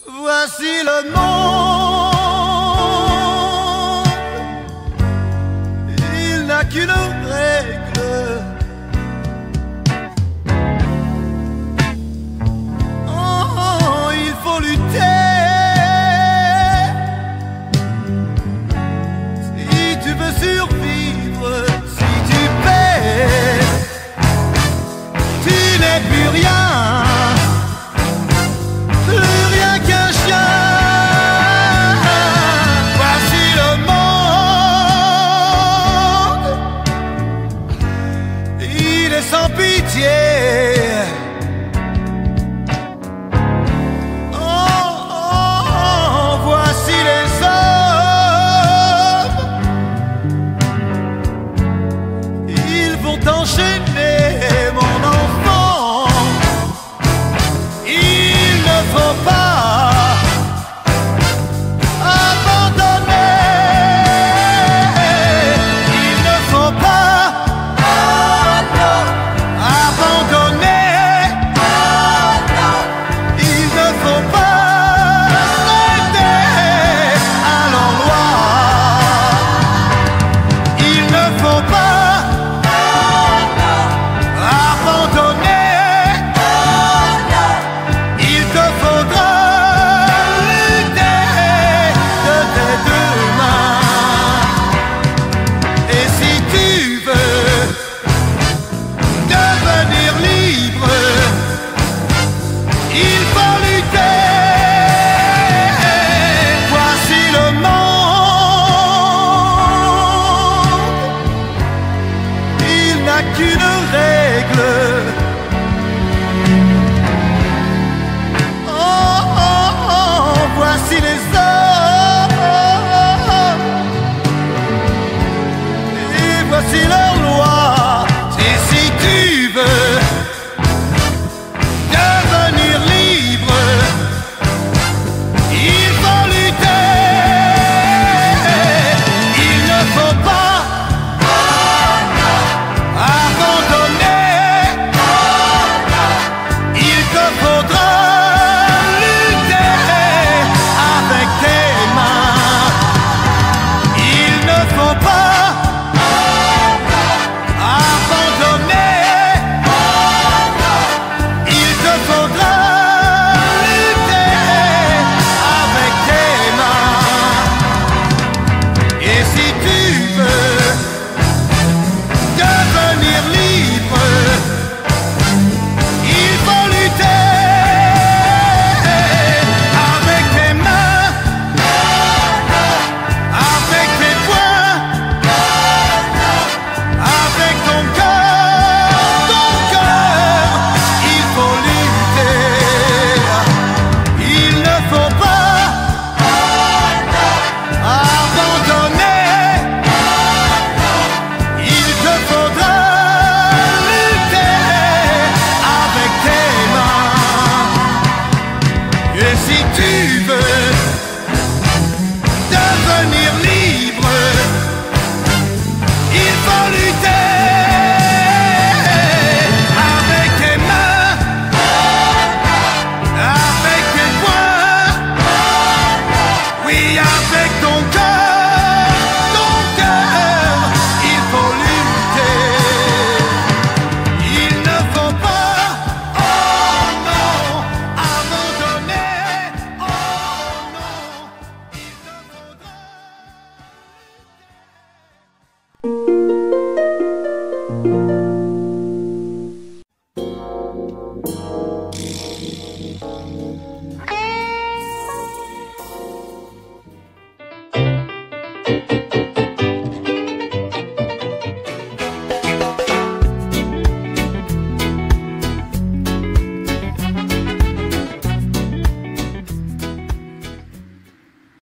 Voici le monde, il n'a qu'une règle. Oh, il faut lutter si tu veux survivre. Si tu perds, tu n'es plus rien. Sans pitié. Oh, oh, oh, voici les hommes. Ils vont t'enchaîner, mon enfant. Il ne faut pas abandonner. Il ne faut pas qu'une règle. Oh, oh, oh, voici les hommes et voici leur loi. Et si tu veux devenir libre, il faut lutter. Il ne faut pas Thank you.